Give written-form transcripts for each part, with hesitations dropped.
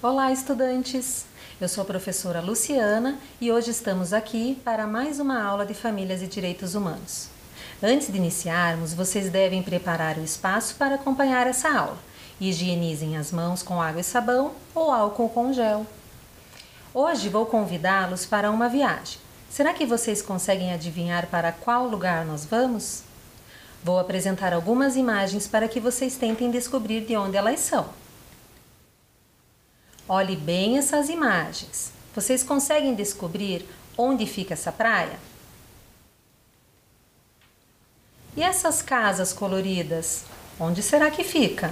Olá, estudantes! Eu sou a professora Luciana e hoje estamos aqui para mais uma aula de Famílias e Direitos Humanos. Antes de iniciarmos, vocês devem preparar o espaço para acompanhar essa aula. Higienizem as mãos com água e sabão ou álcool com gel. Hoje vou convidá-los para uma viagem. Será que vocês conseguem adivinhar para qual lugar nós vamos? Vou apresentar algumas imagens para que vocês tentem descobrir de onde elas são. Olhe bem essas imagens. Vocês conseguem descobrir onde fica essa praia? E essas casas coloridas? Onde será que fica?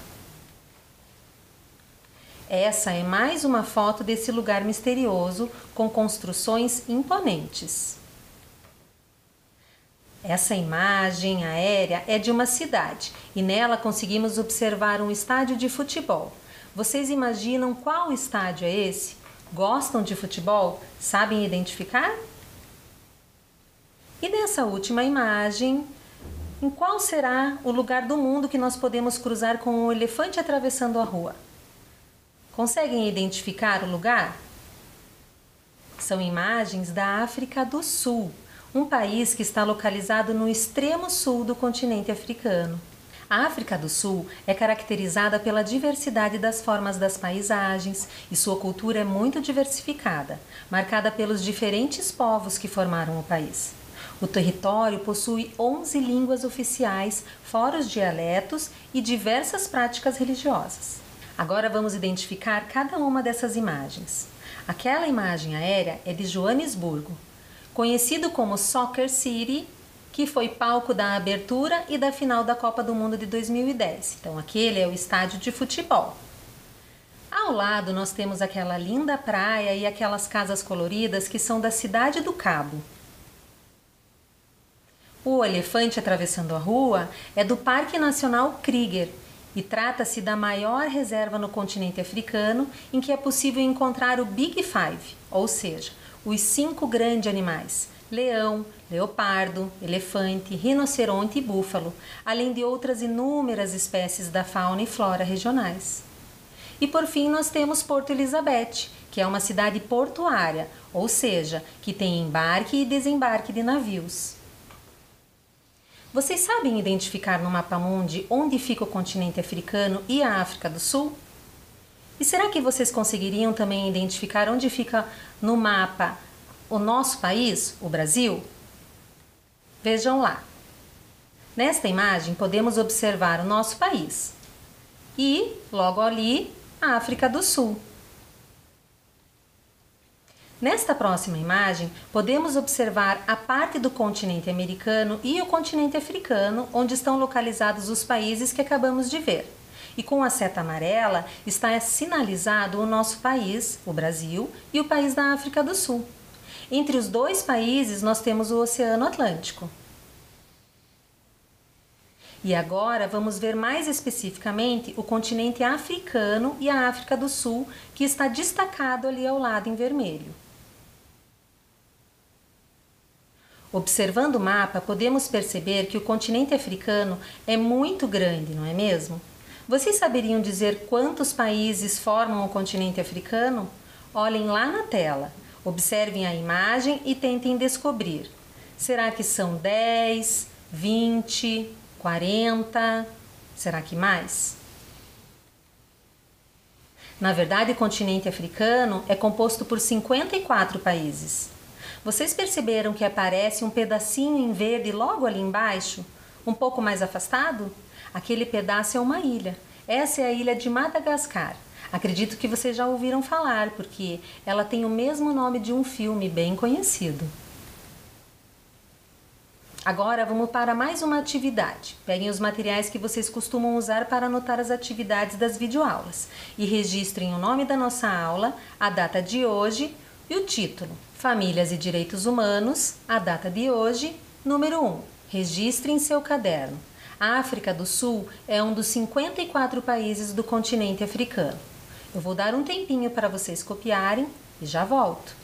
Essa é mais uma foto desse lugar misterioso com construções imponentes. Essa imagem aérea é de uma cidade e nela conseguimos observar um estádio de futebol. Vocês imaginam qual estádio é esse? Gostam de futebol? Sabem identificar? E nessa última imagem, em qual será o lugar do mundo que nós podemos cruzar com um elefante atravessando a rua? Conseguem identificar o lugar? São imagens da África do Sul, um país que está localizado no extremo sul do continente africano. A África do Sul é caracterizada pela diversidade das formas das paisagens e sua cultura é muito diversificada, marcada pelos diferentes povos que formaram o país. O território possui 11 línguas oficiais, fora os dialetos e diversas práticas religiosas. Agora vamos identificar cada uma dessas imagens. Aquela imagem aérea é de Joanesburgo, conhecido como Soccer City, que foi palco da abertura e da final da Copa do Mundo de 2010. Então, aquele é o estádio de futebol. Ao lado, nós temos aquela linda praia e aquelas casas coloridas que são da Cidade do Cabo. O elefante atravessando a rua é do Parque Nacional Kruger e trata-se da maior reserva no continente africano em que é possível encontrar o Big Five, ou seja, os 5 grandes animais: leão, leopardo, elefante, rinoceronte e búfalo, além de outras inúmeras espécies da fauna e flora regionais. E por fim nós temos Porto Elizabeth, que é uma cidade portuária, ou seja, que tem embarque e desembarque de navios. Vocês sabem identificar no mapa mundi onde fica o continente africano e a África do Sul? E será que vocês conseguiriam também identificar onde fica no mapa o nosso país, o Brasil? Vejam lá. Nesta imagem podemos observar o nosso país e, logo ali, a África do Sul. Nesta próxima imagem, podemos observar a parte do continente americano e o continente africano, onde estão localizados os países que acabamos de ver. E com a seta amarela está sinalizado o nosso país, o Brasil, e o país da África do Sul. Entre os dois países, nós temos o Oceano Atlântico. E agora vamos ver mais especificamente o continente africano e a África do Sul, que está destacado ali ao lado em vermelho. Observando o mapa, podemos perceber que o continente africano é muito grande, não é mesmo? Vocês saberiam dizer quantos países formam o continente africano? Olhem lá na tela, observem a imagem e tentem descobrir. Será que são 10, 20, 40? Será que mais? Na verdade, o continente africano é composto por 54 países. Vocês perceberam que aparece um pedacinho em verde logo ali embaixo, um pouco mais afastado? Aquele pedaço é uma ilha. Essa é a ilha de Madagascar. Acredito que vocês já ouviram falar, porque ela tem o mesmo nome de um filme bem conhecido. Agora vamos para mais uma atividade. Peguem os materiais que vocês costumam usar para anotar as atividades das videoaulas e registrem o nome da nossa aula, a data de hoje e o título. Famílias e Direitos Humanos, a data de hoje, número 1. Registre em seu caderno. A África do Sul é um dos 54 países do continente africano. Eu vou dar um tempinho para vocês copiarem e já volto.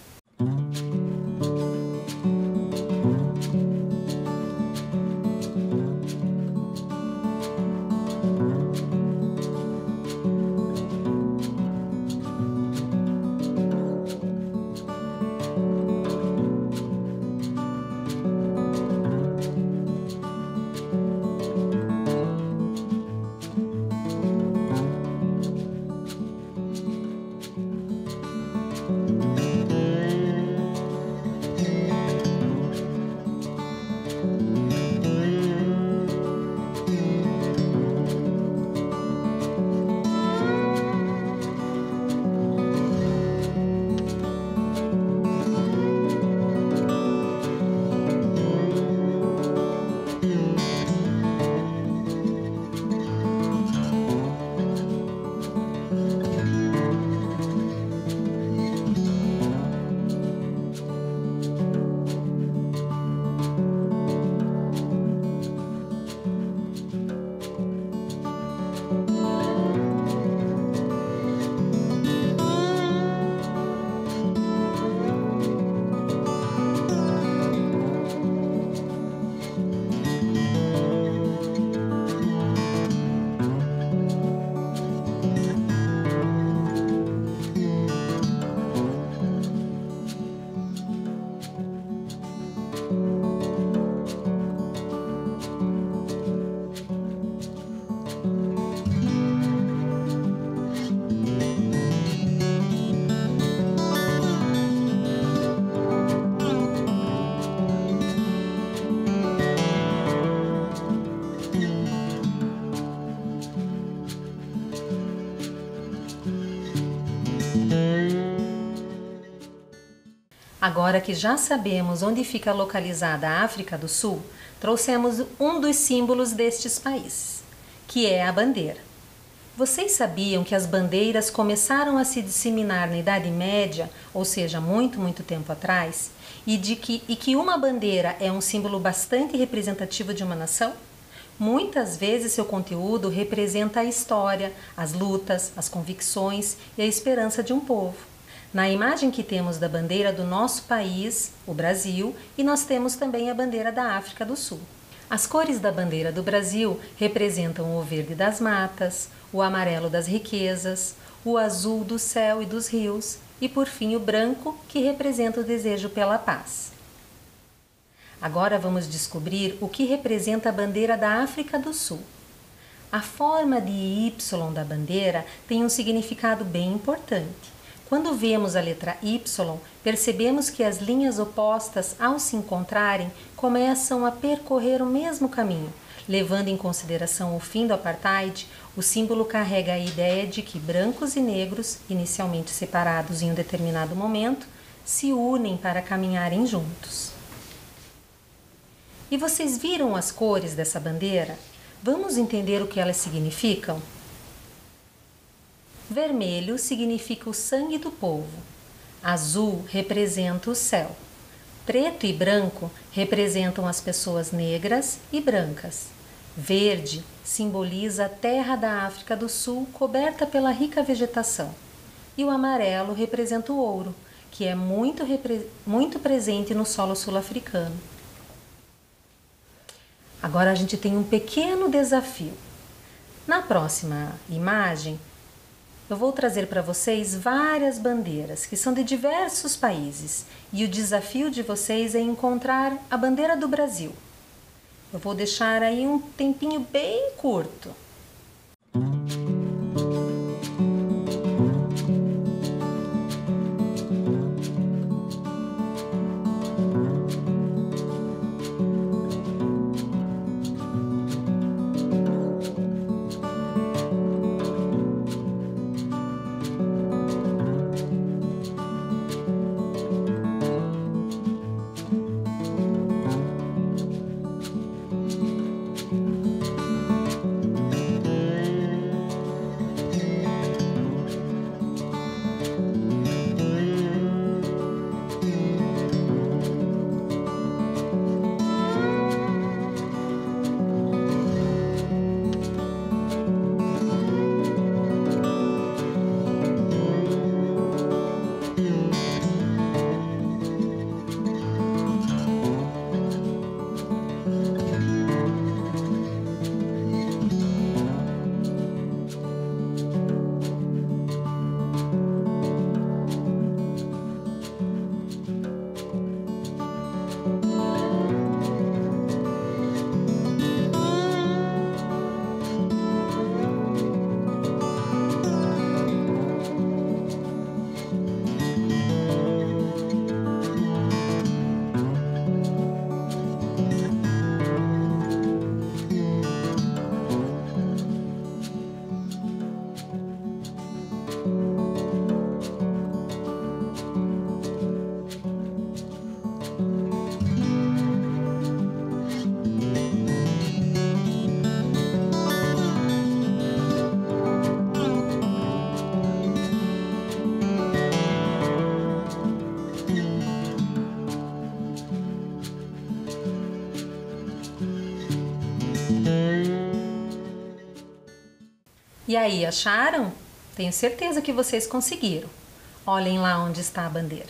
Agora que já sabemos onde fica localizada a África do Sul, trouxemos um dos símbolos destes países, que é a bandeira. Vocês sabiam que as bandeiras começaram a se disseminar na Idade Média, ou seja, muito tempo atrás, e que uma bandeira é um símbolo bastante representativo de uma nação? Muitas vezes seu conteúdo representa a história, as lutas, as convicções e a esperança de um povo. Na imagem que temos da bandeira do nosso país, o Brasil, e nós temos também a bandeira da África do Sul. As cores da bandeira do Brasil representam o verde das matas, o amarelo das riquezas, o azul do céu e dos rios e, por fim, o branco, que representa o desejo pela paz. Agora vamos descobrir o que representa a bandeira da África do Sul. A forma de Y da bandeira tem um significado bem importante. Quando vemos a letra Y, percebemos que as linhas opostas, ao se encontrarem, começam a percorrer o mesmo caminho. Levando em consideração o fim do apartheid, o símbolo carrega a ideia de que brancos e negros, inicialmente separados em um determinado momento, se unem para caminharem juntos. E vocês viram as cores dessa bandeira? Vamos entender o que elas significam? Vermelho significa o sangue do povo. Azul representa o céu. Preto e branco representam as pessoas negras e brancas. Verde simboliza a terra da África do Sul coberta pela rica vegetação. E o amarelo representa o ouro, que é muito presente no solo sul-africano. Agora a gente tem um pequeno desafio. Na próxima imagem, eu vou trazer para vocês várias bandeiras que são de diversos países e o desafio de vocês é encontrar a bandeira do Brasil. Eu vou deixar aí um tempinho bem curto. E aí, acharam? Tenho certeza que vocês conseguiram. Olhem lá onde está a bandeira.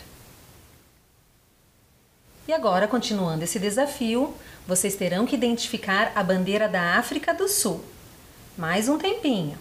E agora, continuando esse desafio, vocês terão que identificar a bandeira da África do Sul. Mais um tempinho.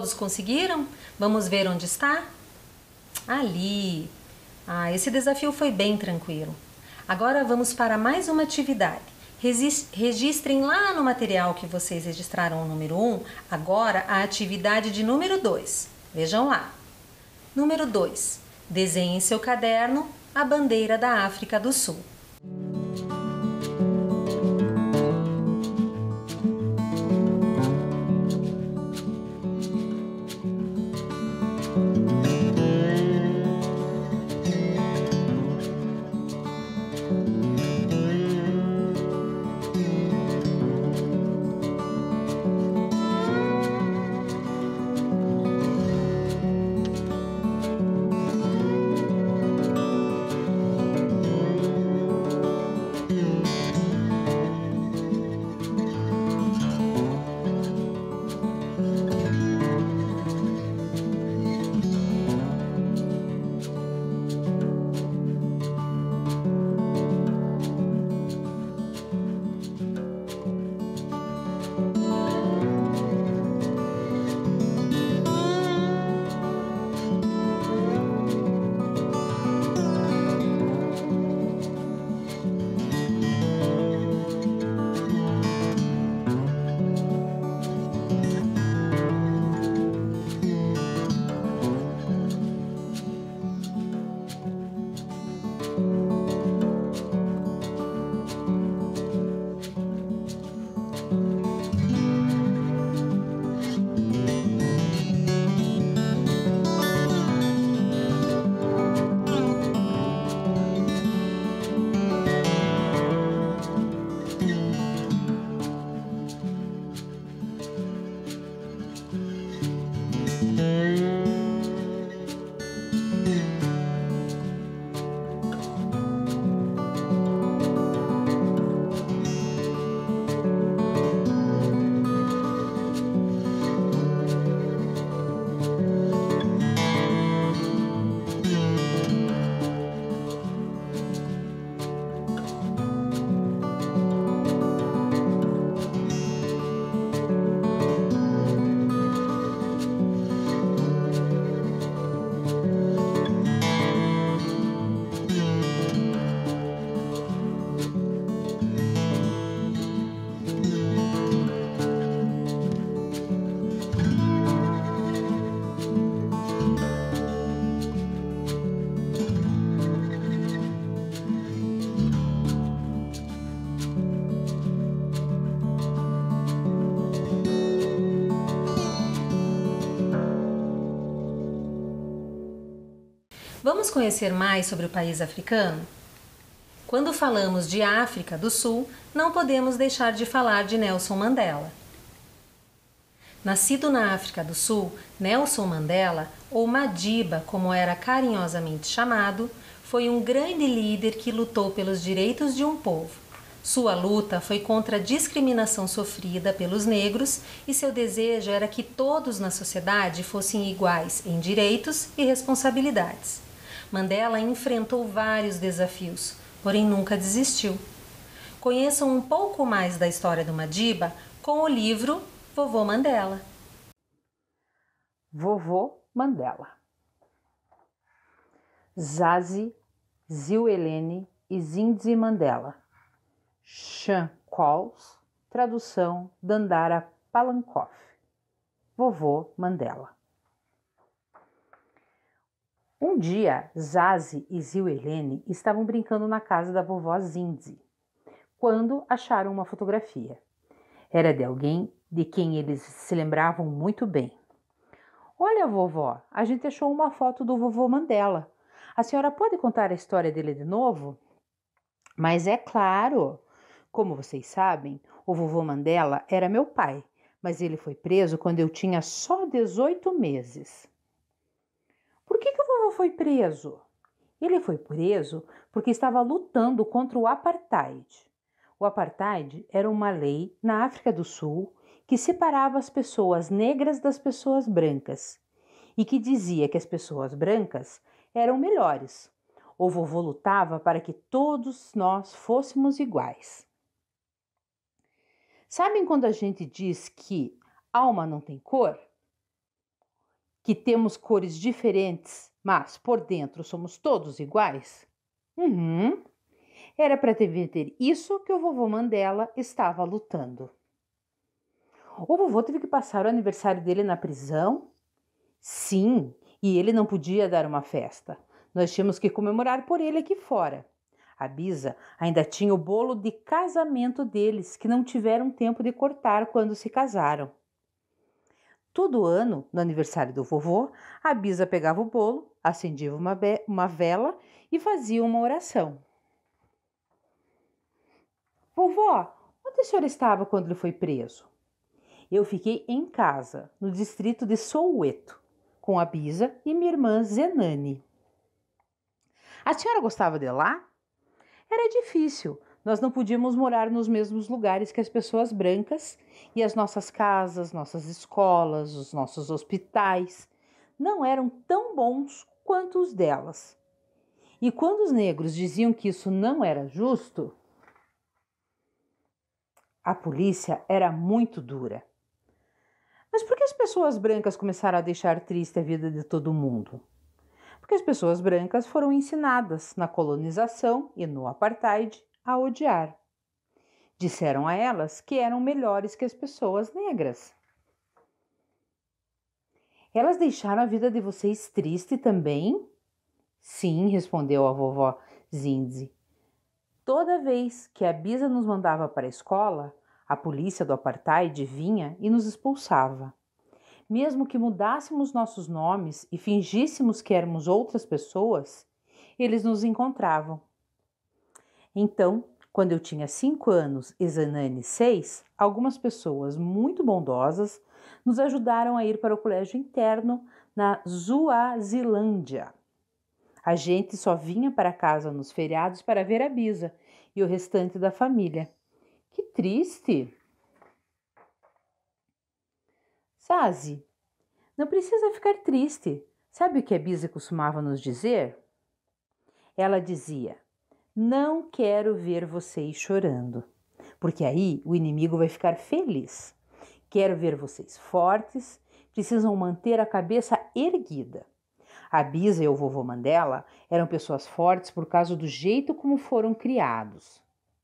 Todos conseguiram? Vamos ver onde está? Ali! Esse desafio foi bem tranquilo. Agora vamos para mais uma atividade. Registrem lá no material que vocês registraram o número 1, agora a atividade de número 2. Vejam lá. Número 2. Desenhe em seu caderno a bandeira da África do Sul. Vamos conhecer mais sobre o país africano? Quando falamos de África do Sul, não podemos deixar de falar de Nelson Mandela. Nascido na África do Sul, Nelson Mandela, ou Madiba, como era carinhosamente chamado, foi um grande líder que lutou pelos direitos de um povo. Sua luta foi contra a discriminação sofrida pelos negros e seu desejo era que todos na sociedade fossem iguais em direitos e responsabilidades. Mandela enfrentou vários desafios, porém nunca desistiu. Conheçam um pouco mais da história do Madiba com o livro Vovô Mandela. Vovô Mandela. Zazi, Zilhelene e Zindzi Mandela. Sean Coles, tradução Dandara Palankoff. Vovô Mandela. Um dia, Zazi e Zilhelene estavam brincando na casa da vovó Zindzi, quando acharam uma fotografia. Era de alguém de quem eles se lembravam muito bem. Olha, vovó, a gente achou uma foto do vovô Mandela. A senhora pode contar a história dele de novo? Mas é claro. Como vocês sabem, o vovô Mandela era meu pai, mas ele foi preso quando eu tinha só 18 meses. Por que o vovô foi preso? Ele foi preso porque estava lutando contra o apartheid. O apartheid era uma lei na África do Sul que separava as pessoas negras das pessoas brancas e que dizia que as pessoas brancas eram melhores. O vovô lutava para que todos nós fôssemos iguais. Sabem quando a gente diz que alma não tem cor? que temos cores diferentes, mas por dentro somos todos iguais? Uhum. Era para ter isso que o vovô Mandela estava lutando. O vovô teve que passar o aniversário dele na prisão? Sim, e ele não podia dar uma festa. Nós tínhamos que comemorar por ele aqui fora. A Bisa ainda tinha o bolo de casamento deles, que não tiveram tempo de cortar quando se casaram. Todo ano, no aniversário do vovô, a Bisa pegava o bolo, acendia uma vela e fazia uma oração. Vovó, onde a senhora estava quando ele foi preso? Eu fiquei em casa, no distrito de Soweto, com a Bisa e minha irmã Zenani. A senhora gostava de lá? Era difícil. Nós não podíamos morar nos mesmos lugares que as pessoas brancas e as nossas casas, nossas escolas, os nossos hospitais não eram tão bons quanto os delas. E quando os negros diziam que isso não era justo, a polícia era muito dura. Mas por que as pessoas brancas começaram a deixar triste a vida de todo mundo? Porque as pessoas brancas foram ensinadas na colonização e no apartheid a odiar. Disseram a elas que eram melhores que as pessoas negras. Elas deixaram a vida de vocês triste também? Sim, respondeu a vovó Zindzi. Toda vez que a Bisa nos mandava para a escola, a polícia do apartheid vinha e nos expulsava. Mesmo que mudássemos nossos nomes e fingíssemos que éramos outras pessoas, eles nos encontravam. Então, quando eu tinha 5 anos e Zanani 6, algumas pessoas muito bondosas nos ajudaram a ir para o colégio interno na Zuazilândia. A gente só vinha para casa nos feriados para ver a Bisa e o restante da família. Que triste! Zazi, não precisa ficar triste. Sabe o que a Bisa costumava nos dizer? Ela dizia: não quero ver vocês chorando, porque aí o inimigo vai ficar feliz. Quero ver vocês fortes, precisam manter a cabeça erguida. A Bisa e o vovô Mandela eram pessoas fortes por causa do jeito como foram criados.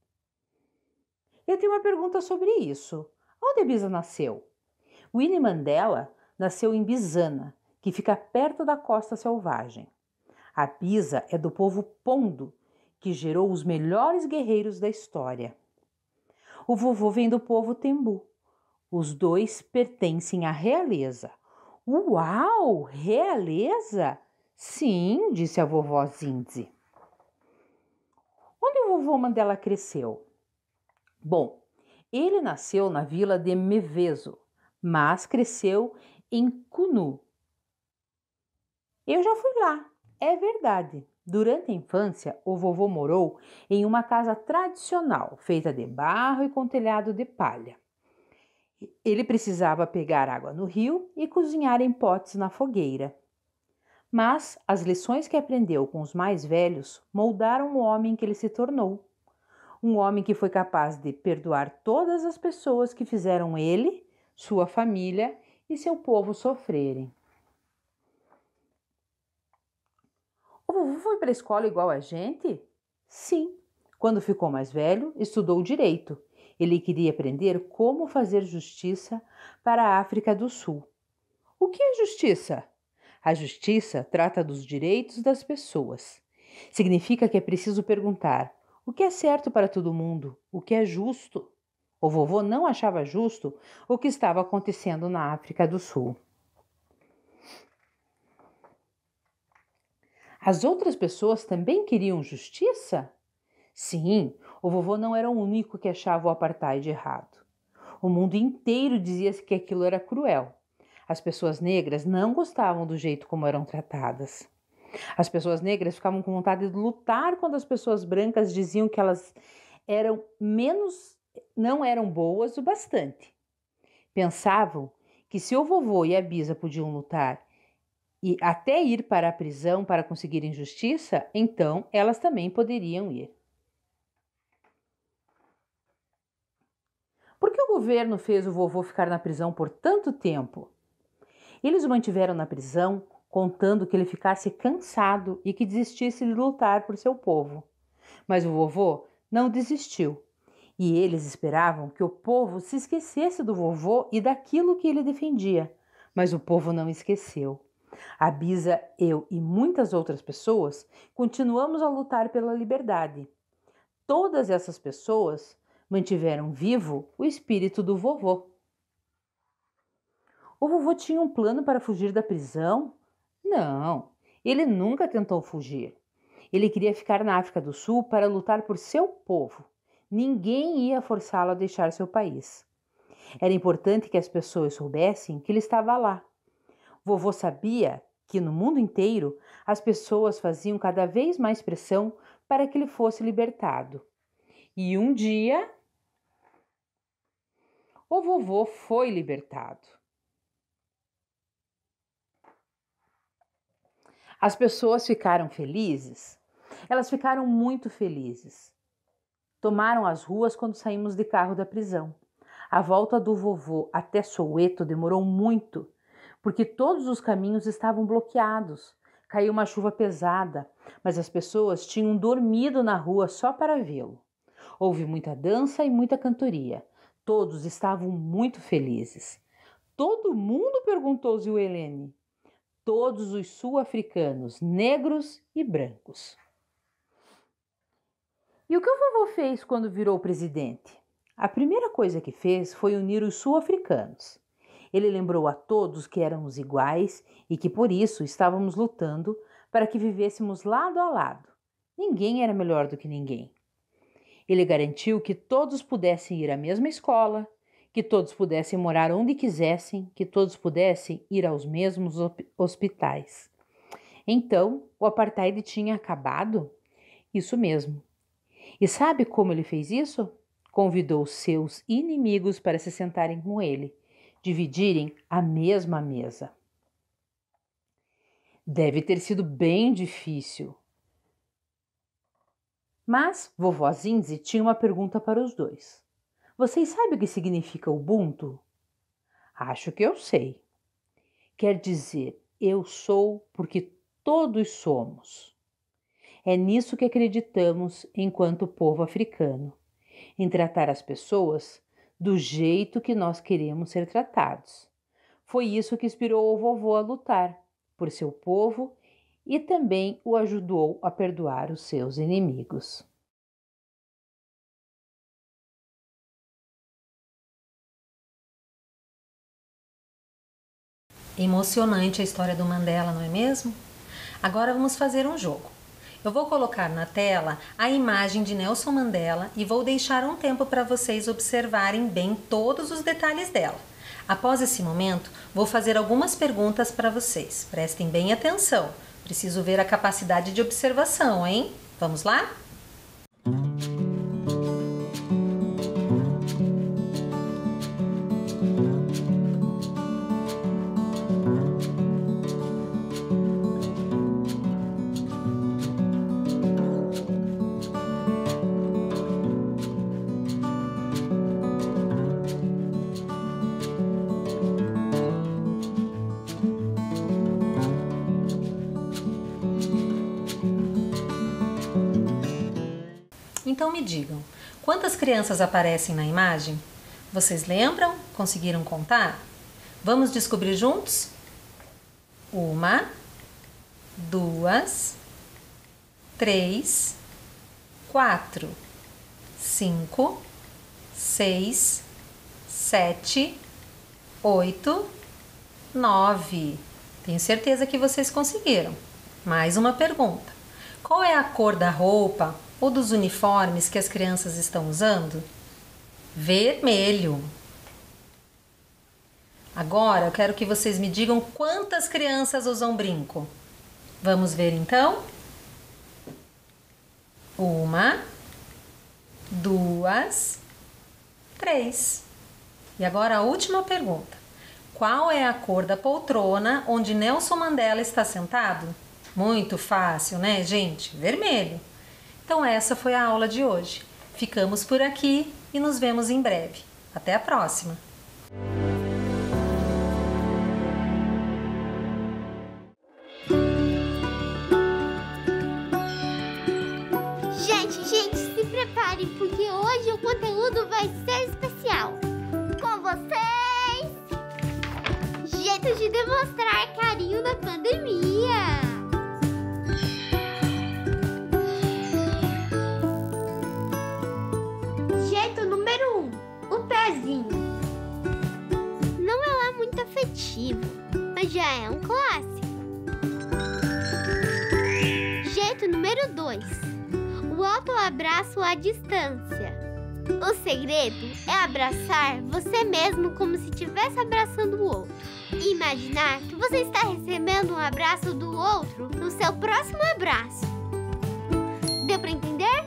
Eu tenho uma pergunta sobre isso. Onde a Bisa nasceu? Winnie Mandela nasceu em Bizana, que fica perto da costa selvagem. A Bisa é do povo Pondo, que gerou os melhores guerreiros da história. O vovô vem do povo Tembu. Os dois pertencem à realeza. Uau! Realeza? Sim, disse a vovó Zindzi. Onde o vovô Mandela cresceu? Bom, ele nasceu na vila de Mevezo, mas cresceu em Kunu. Eu já fui lá, é verdade. Durante a infância, o vovô morou em uma casa tradicional, feita de barro e com telhado de palha. Ele precisava pegar água no rio e cozinhar em potes na fogueira. Mas as lições que aprendeu com os mais velhos moldaram o homem que ele se tornou. Um homem que foi capaz de perdoar todas as pessoas que fizeram ele, sua família e seu povo sofrerem. O vovô foi para a escola igual a gente? Sim. Quando ficou mais velho, estudou direito. Ele queria aprender como fazer justiça para a África do Sul. O que é justiça? A justiça trata dos direitos das pessoas. Significa que é preciso perguntar o que é certo para todo mundo, o que é justo. O vovô não achava justo o que estava acontecendo na África do Sul. As outras pessoas também queriam justiça? Sim, o vovô não era o único que achava o apartheid errado. O mundo inteiro dizia que aquilo era cruel. As pessoas negras não gostavam do jeito como eram tratadas. As pessoas negras ficavam com vontade de lutar quando as pessoas brancas diziam que elas não eram boas o bastante. Pensavam que se o vovô e a Bisa podiam lutar e até ir para a prisão para conseguirem justiça, então elas também poderiam ir. Por que o governo fez o vovô ficar na prisão por tanto tempo? Eles o mantiveram na prisão, contando que ele ficasse cansado e que desistisse de lutar por seu povo. Mas o vovô não desistiu, e eles esperavam que o povo se esquecesse do vovô e daquilo que ele defendia. Mas o povo não esqueceu. A Bisa, eu e muitas outras pessoas continuamos a lutar pela liberdade. Todas essas pessoas mantiveram vivo o espírito do vovô. O vovô tinha um plano para fugir da prisão? Não, ele nunca tentou fugir. Ele queria ficar na África do Sul para lutar por seu povo. Ninguém ia forçá-lo a deixar seu país. Era importante que as pessoas soubessem que ele estava lá. Vovô sabia que no mundo inteiro as pessoas faziam cada vez mais pressão para que ele fosse libertado. E um dia, o vovô foi libertado. As pessoas ficaram felizes? Elas ficaram muito felizes. Tomaram as ruas quando saímos de carro da prisão. A volta do vovô até Soweto demorou muito, porque todos os caminhos estavam bloqueados. Caiu uma chuva pesada, mas as pessoas tinham dormido na rua só para vê-lo. Houve muita dança e muita cantoria. Todos estavam muito felizes. Todo mundo? Perguntou Ziwelene. Todos os sul-africanos, negros e brancos. E o que o vovô fez quando virou presidente? A primeira coisa que fez foi unir os sul-africanos. Ele lembrou a todos que éramos iguais e que por isso estávamos lutando para que vivêssemos lado a lado. Ninguém era melhor do que ninguém. Ele garantiu que todos pudessem ir à mesma escola, que todos pudessem morar onde quisessem, que todos pudessem ir aos mesmos hospitais. Então, o apartheid tinha acabado? Isso mesmo. E sabe como ele fez isso? Convidou seus inimigos para se sentarem com ele, dividirem a mesma mesa. Deve ter sido bem difícil. Mas vovó Zindzi tinha uma pergunta para os dois. Vocês sabem o que significa Ubuntu? Acho que eu sei. Quer dizer, eu sou porque todos somos. É nisso que acreditamos enquanto povo africano, em tratar as pessoas do jeito que nós queremos ser tratados. Foi isso que inspirou o vovô a lutar por seu povo e também o ajudou a perdoar os seus inimigos. Emocionante a história do Mandela, não é mesmo? Agora vamos fazer um jogo. Eu vou colocar na tela a imagem de Nelson Mandela e vou deixar um tempo para vocês observarem bem todos os detalhes dela. Após esse momento, vou fazer algumas perguntas para vocês. Prestem bem atenção. Preciso ver a capacidade de observação, hein? Vamos lá? Então me digam, quantas crianças aparecem na imagem? Vocês lembram? Conseguiram contar? Vamos descobrir juntos? 1, 2, 3, 4, 5, 6, 7, 8, 9. Tenho certeza que vocês conseguiram. Mais uma pergunta. Qual é a cor da roupa ou dos uniformes que as crianças estão usando? Vermelho. Agora eu quero que vocês me digam quantas crianças usam brinco. Vamos ver então? 1, 2, 3. E agora a última pergunta. Qual é a cor da poltrona onde Nelson Mandela está sentado? Muito fácil, né, gente? Vermelho. Então essa foi a aula de hoje. Ficamos por aqui e nos vemos em breve. Até a próxima! preparem, porque hoje o conteúdo vai ser especial. Com vocês, jeito de demonstrar carinho na pandemia. Jeito número 1, o pezinho. Não é lá muito afetivo, mas já é um clássico. Jeito número 2, o autoabraço à distância. O segredo é abraçar você mesmo como se estivesse abraçando o outro. E imaginar que você está recebendo um abraço do outro no seu próximo abraço. Deu para entender?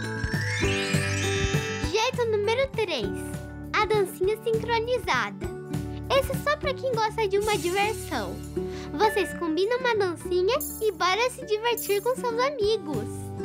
Jeito número 3, a dancinha sincronizada. Esse é só para quem gosta de uma diversão. Vocês combinam uma dancinha e bora se divertir com seus amigos.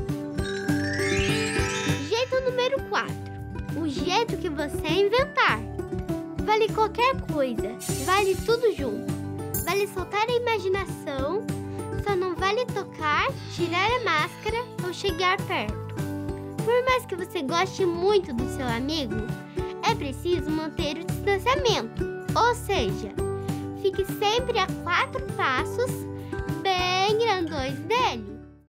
Jeito número 4, o jeito que você inventar. Vale qualquer coisa, vale tudo junto. Vale soltar a imaginação, só não vale tocar, tirar a máscara ou chegar perto. Por mais que você goste muito do seu amigo, é preciso manter o distanciamento. Ou seja, fique sempre a 4 passos bem grandões dele.